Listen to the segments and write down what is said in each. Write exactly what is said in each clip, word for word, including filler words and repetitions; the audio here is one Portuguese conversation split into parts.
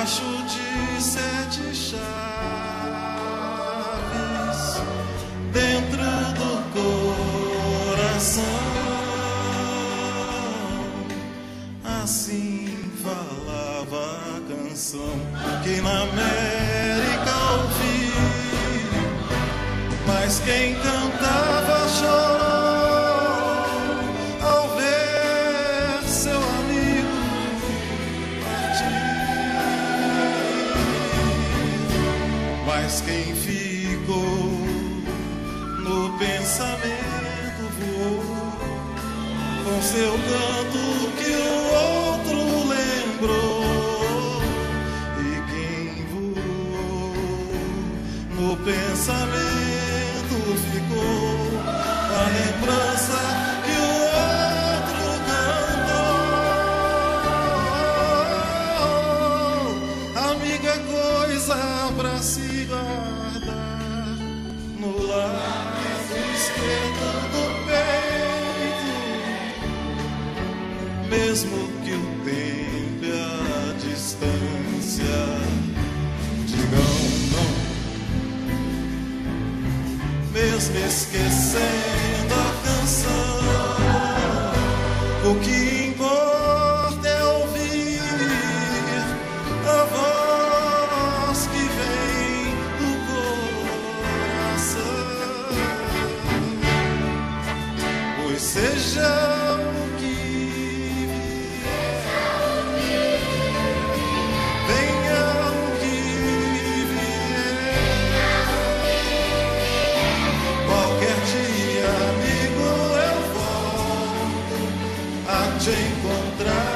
debaixo de sete chaves, dentro do coração. Assim falava a canção que na América ouvi, mas quem cantava chorou ao ver seu amigo partir. Mas quem ficou no pensamento voou com seu canto que o outro lembrou. E quem voou no pensamento ficou com a lembrança que o outro cantou. Amiga é coisa pra se guardar no lado esquerdo do peito, mesmo que o tempo e a distância digam não. Mesmo esquecendo a canção, o que importa é ouvir a voz que vem do coração. Pois seja o que vier, venha o que vier, qualquer dia, amigo, eu volto a te encontrar.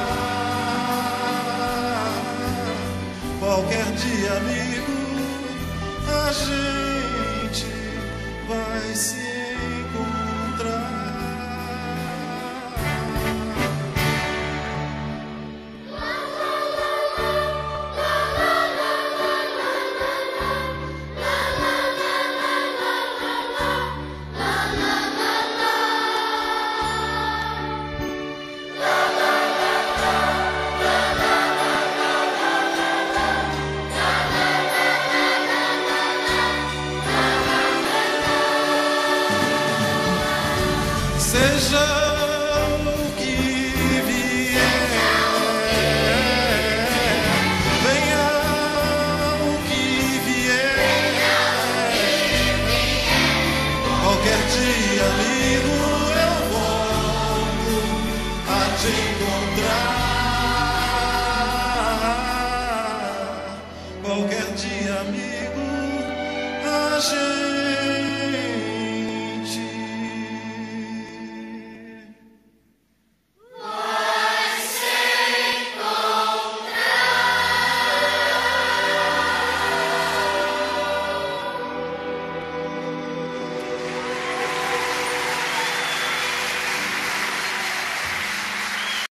Qualquer dia, amigo, a gente vai se encontrar. Seja o que vier, venha o que vier, qualquer dia, amigo, eu volto a te encontrar. Qualquer dia, amigo, a gente